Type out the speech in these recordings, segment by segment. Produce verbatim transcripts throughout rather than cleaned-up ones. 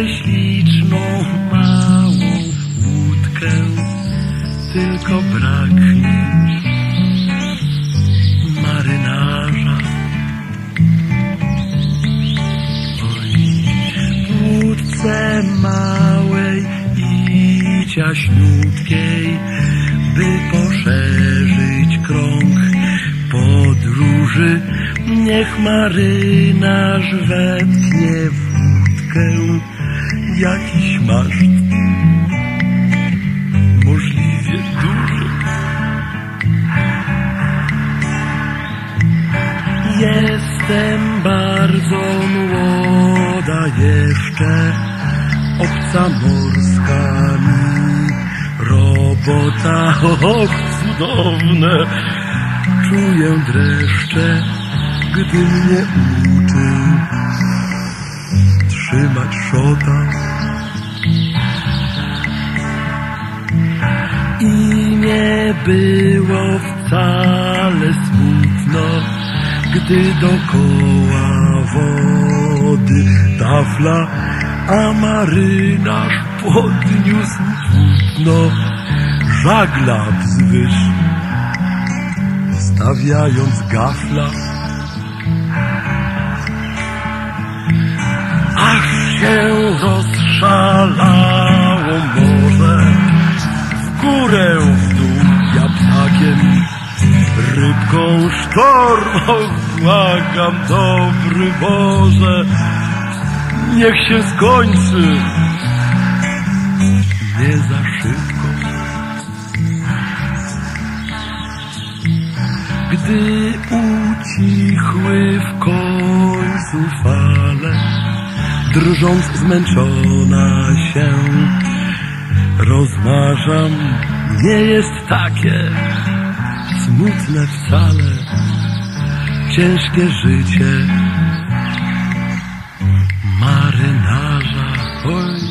tę śliczną, małą łódkę, tylko braknie marynarza. Oj, w łódce małej i ciaśniutkiej, by poszerzyć krąg podróży, niech marynarz wetknie w łódkę jakiś maszt, możliwie duży. Jestem bardzo młoda jeszcze, obca morska mi robota, och, cudowne. Czuję dreszcze, gdy mnie uczył trzymać szota. I nie było wcale smutno, gdy dokoła wody tafla, a marynarz podniósł płótno, żagla wzwyż, stawiając gafla. Aż się rozszalało morze, w górę, w dół, ja ptakiem, rybką sztormą, błagam, dobry Boże, niech się skończy, nie za szybko. Gdy ucichły w końcu fale, drżąc zmęczona się rozmarzam, nie jest takie smutne wcale ciężkie życie marynarza. Oj.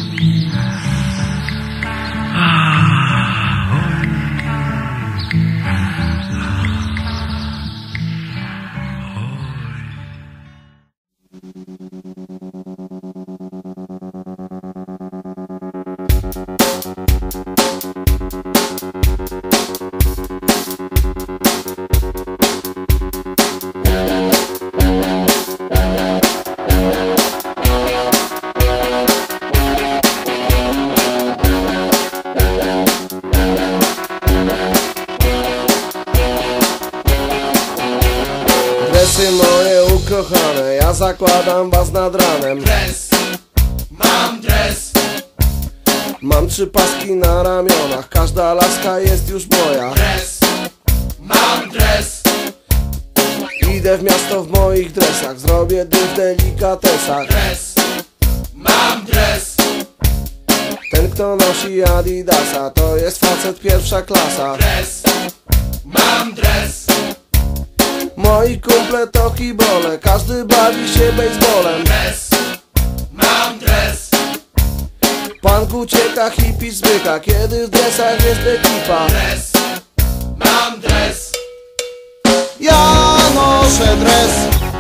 Dresy moje ukochane, ja zakładam was nad ranem. Dres, mam dres. Mam trzy paski na ramionach, każda laska jest już moja. Dres, mam dres. Idę w miasto w moich dresach, zrobię dym w delikatesach. Dres, mam dres. Ten kto nosi Adidasa, to jest facet pierwsza klasa. Dres, mam dres. Moi kumple to kibole, każdy bawi się baseballem. Dres, mam dres. Punk ucieka, hippie zbyka, kiedy w dresach jest ekipa. Dres, mam dres. Ja noszę dres,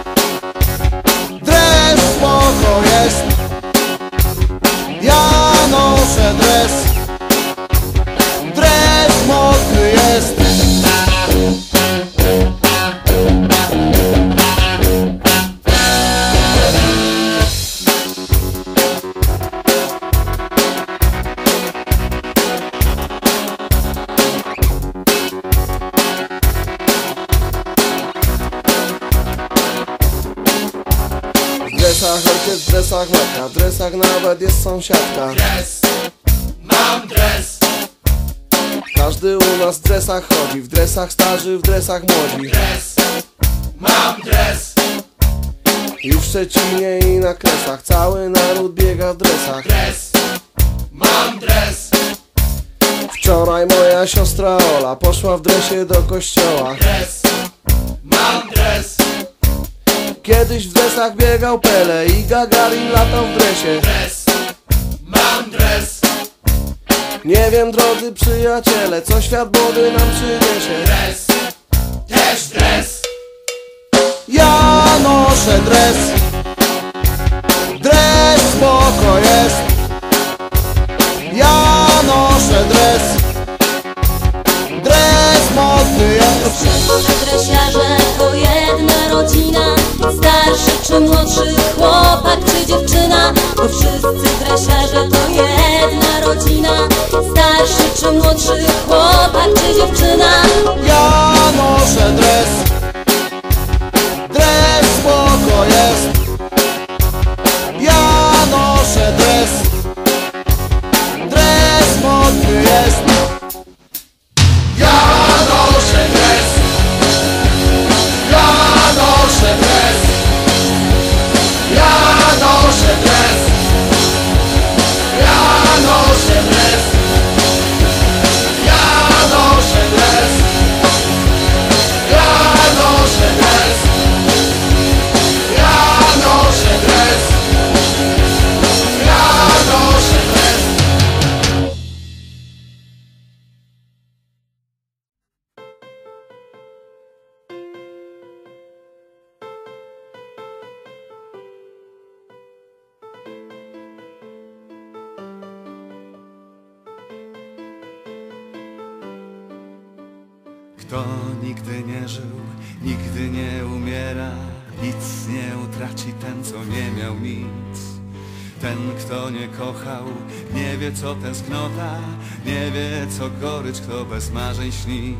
dres spoko jest. Ja noszę dres, dres mokry jest. W dresach ojciec, w dresach matka, w dresach nawet jest sąsiadka. Dres, mam dres. Każdy u nas w dresach chodzi, w dresach starzy, w dresach młodzi. Dres, mam dres. I w Szczecinie i na Kresach cały naród biega w dresach. Dres, mam dres. Wczoraj moja siostra Ola poszła w dresie do kościoła. Dres, mam dres. Kiedyś w dresach biegał Pele i Gagarin latał w dresie. Dres, mam dres. Nie wiem, drodzy przyjaciele, co świat młody nam przyniesie. Dres, też dres. Ja noszę dres, dres Dres spoko jest. Ja noszę dres. Dres modny jest. Wszyscy dresiarze to jedna rodzina, starszy czy młodszy chłopak czy dziewczyna. Bo wszyscy dresiarze to jedna rodzina, starszy czy młodszy chłopak czy dziewczyna. Ja noszę dres. Dres spoko jest. Ja noszę dres. Dres modny jest. Ja noszę dres. Ja noszę dres. Ja noszę dres. Ja noszę dres. Ja noszę dres. Ja noszę dres. Ja noszę dres. Ja noszę dres. Kto nigdy nie żył, nigdy nie umiera, nic nie utraci ten, co nie miał nic. Ten, kto nie kochał, nie wie co tęsknota, nie wie co gorycz, kto bez marzeń śni.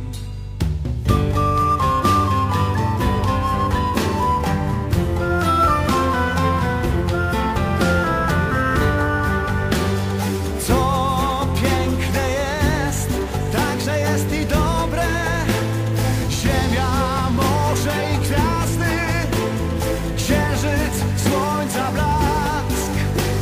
Co piękne jest, także jest i dobre. Ziemia, morze i gwiazdy, księżyc, słońca blask.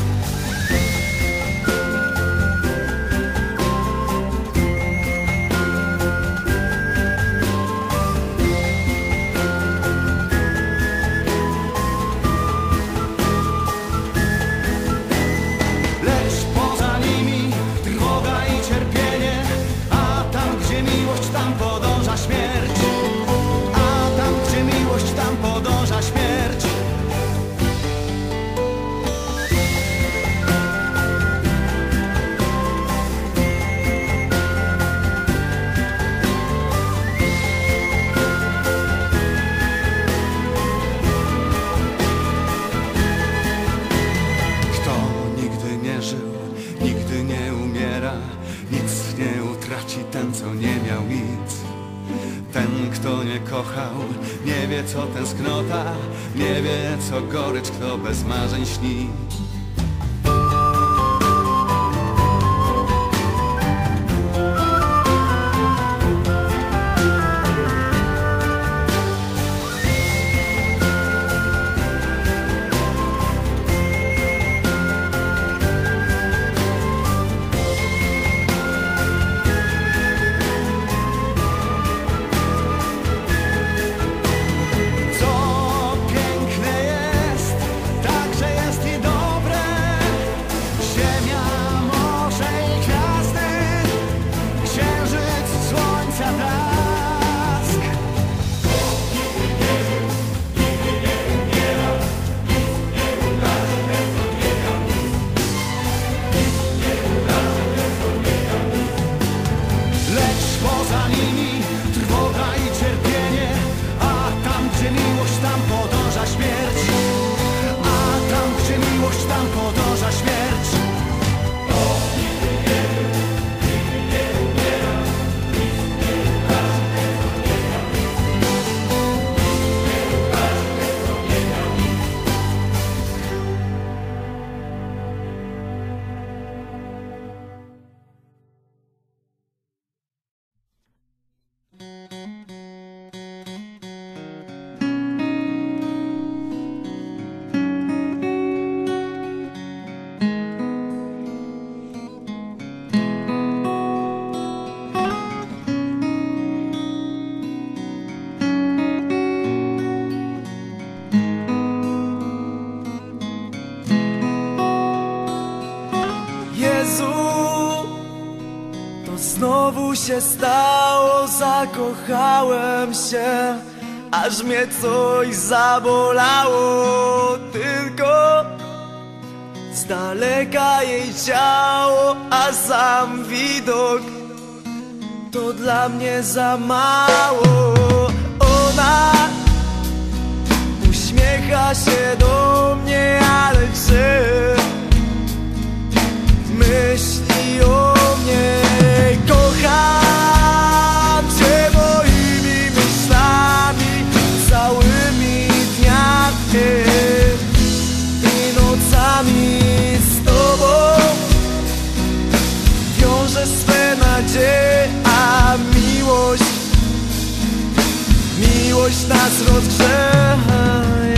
Lecz poza nimi droga i cierpienie, a tam gdzie miłość, tam podąża śmierć. A tam gdzie miłość, tam podąża śmierć. Kto nigdy nie żył, nigdy nie umiera, nic nie utraci ten, co nie miał nic. Ten, kto nie kochał, nie wie co tęsknota, nie wie co gorycz, kto bez marzeń śni. Co piękne jest, także jest i dobre. Ziemia, morze i gwiazdy, księżyc, słońca blask. Lecz poza nimi trwoga i cierpienie, a tam gdzie miłość, tam podąża śmierć. A tam gdzie miłość, tam podąża śmierć. Jezu, to znowu się stało, zakochałem się, aż mnie coś zabolało. Tylko daleka jej ciało, a sam widok to dla mnie za mało. Ona uśmiecha się do mnie, ale czy myśli o mnie? Kocham cię moimi myślami, całymi dniami i nocami. Z tobą wiążę swe nadzieje, a miłość, miłość nas rozgrzewa.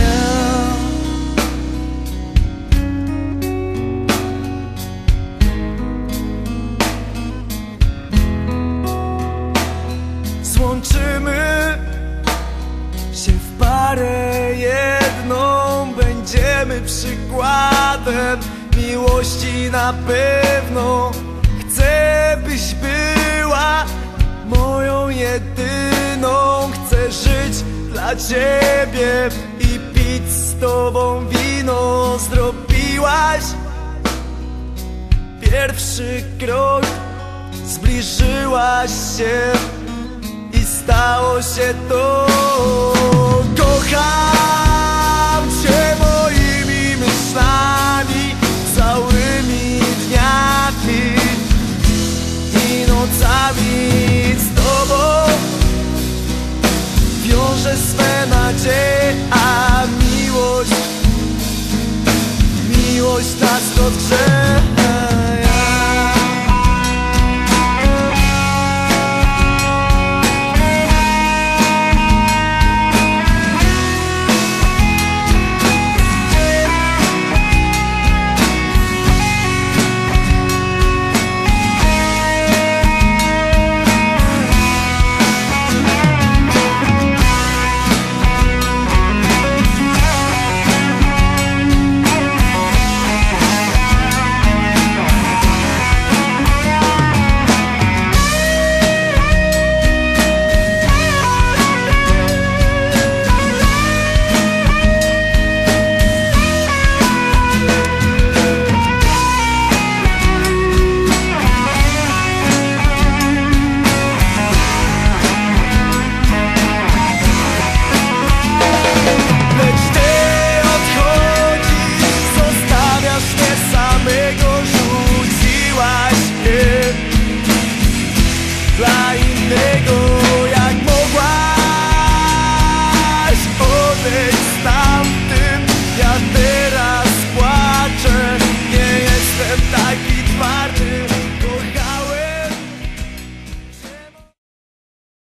Złączymy się w parę jedną, będziemy przykładem miłości na pewno. Chcę, byś była moją jedyną. Chcę żyć dla ciebie i pić z tobą wino. Zrobiłaś pierwszy krok, zbliżyłaś się i stało się to. Kocham cię moimi myślami, całymi dniami i nocami. Z tobą wiążę swe nadzieje, a miłość, miłość nas rozgrzewa. Dla innego